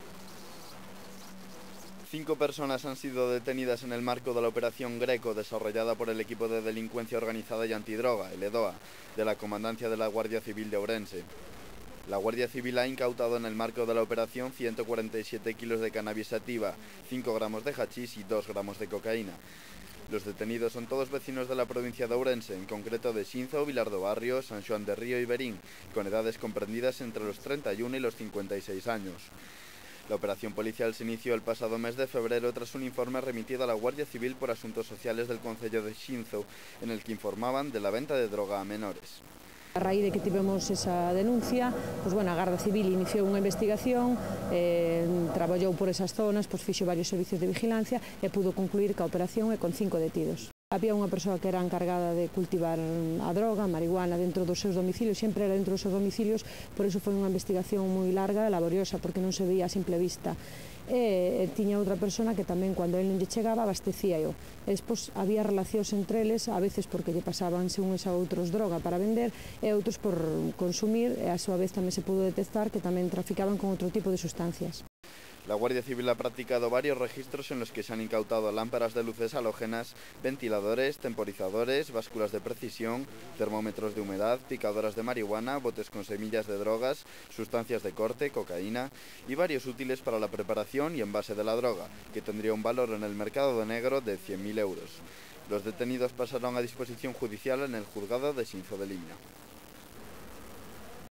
5 personas han sido detenidas en el marco de la operación Greco desarrollada por el equipo de delincuencia organizada y antidroga, el EDOA, de la Comandancia de la Guardia Civil de Ourense. La Guardia Civil ha incautado en el marco de la operación 147 kilos de cannabis sativa, 5 gramos de hachís y 2 gramos de cocaína. Los detenidos son todos vecinos de la provincia de Ourense, en concreto de Xinzo, Vilar do Barrio, San Xoán de Río y Verín, con edades comprendidas entre los 31 y los 56 años. La operación policial se inició el pasado mes de febrero tras un informe remitido a la Guardia Civil por Asuntos Sociales del Concello de Xinzo, en el que informaban de la venta de droga a menores. A raíz de que tivemos esa denuncia, a Garda Civil iniciou unha investigación, traballou por esas zonas, fixo varios servicios de vigilancia e pudo concluir que a operación é con 5 detidos. Había unha persoa que era encargada de cultivar a droga, a marihuana, dentro dos seus domicilios, sempre era dentro dos seus domicilios, por iso foi unha investigación moi larga e laboriosa, porque non se veía a simple vista. E tiña outra persona que tamén, cando el non lle chegaba, abastecíao. E despois había relacións entre eles, a veces porque lle pasabanse uns a outros droga para vender e outros por consumir, e a súa vez tamén se pudo detectar que tamén traficaban con outro tipo de sustancias. La Guardia Civil ha practicado varios registros en los que se han incautado lámparas de luces halógenas, ventiladores, temporizadores, básculas de precisión, termómetros de humedad, picadoras de marihuana, botes con semillas de drogas, sustancias de corte, cocaína y varios útiles para la preparación y envase de la droga, que tendría un valor en el mercado negro de 100.000 euros. Los detenidos pasaron a disposición judicial en el juzgado de Xinzo de Limia.